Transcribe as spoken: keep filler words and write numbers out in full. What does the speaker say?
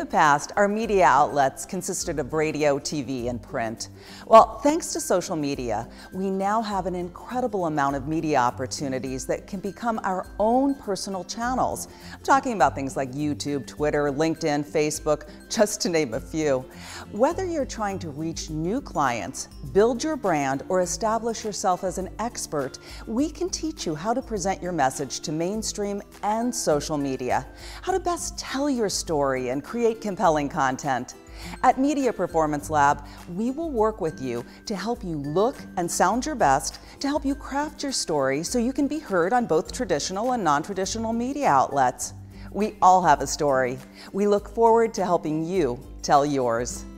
the past, our media outlets consisted of radio, T V, and print. Well, thanks to social media, we now have an incredible amount of media opportunities that can become our own personal channels. I'm talking about things like YouTube, Twitter, LinkedIn, Facebook, just to name a few. Whether you're trying to reach new clients, build your brand, or establish yourself as an expert, we can teach you how to present your message to mainstream and social media, how to best tell your story and create compelling content. At Media Performance Lab, we will work with you to help you look and sound your best, to help you craft your story so you can be heard on both traditional and non-traditional media outlets. We all have a story. We look forward to helping you tell yours.